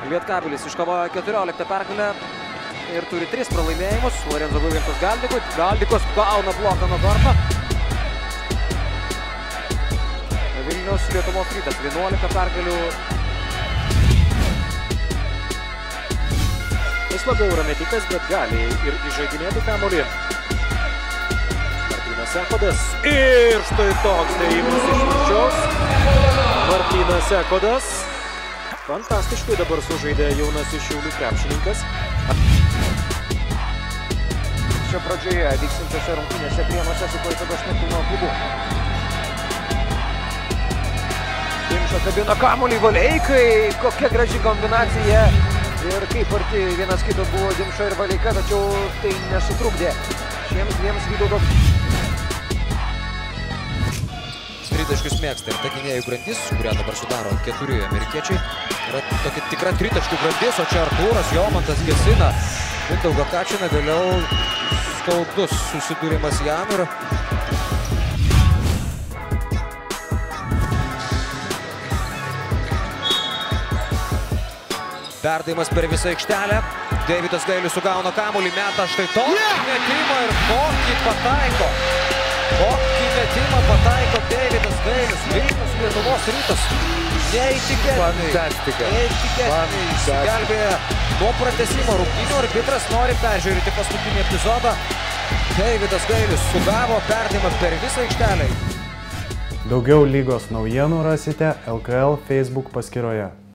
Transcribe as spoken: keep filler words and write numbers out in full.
Lietkabilis iškovojo keturioliktą pergalę ir turi tris pralaimėjimus. Lorenzo Viljansas Galdikui. Galdikas gauna bloką nuo Gorno. Vilnius Lietuvos Rytas vienuolika pergalių. Jis labiau yra metikas, bet gali ir įžaidinėti kamuolį. Martynas Echodas. Ir štai toks dėjimas iš viršaus. Martynas Echodas. Fantastiškai dabar sužaidė jaunasis Šiaulių krepšininkas. Čia pradžioje vykstančiose rungtynėse Prienuose su Klaipėdos Neptūno klubu. Dimša kabina kamuolį Valeikai. Kokia graži kombinacija. Ir kaip arti vienas kito buvo Dimša ir Valeika, tačiau tai nesutrukdė šiems dviems Vytauto. Tritaškius mėgsta ir ta gynėjų grandis, kurią dabar sudaro keturi amerikiečiai. Yra tokia tikra tritaškių grandis, o čia Artūras Jomantas gesina Mindaugą Kačiną, vėliau skaudus susidūrimas jam ir perdavimas per visą aikštelę. Deividas Gailius sugauna kamuolį, meta štai tokį metimą ir kokį pataiko. Kokį metimą pataiko Deividas Gailius. Vilnius Lietuvos Rytas. Neįtikėtinai. Neįtikėtinai. Išsigelbėja nuo pratęsimo rungtynių. Arbitras nori peržiūrėti paskutinį epizodą. Deividas Gailius sugavo perdavimą per visą aikštelę. Daugiau lygos naujienų rasite L K L Facebook paskyroje.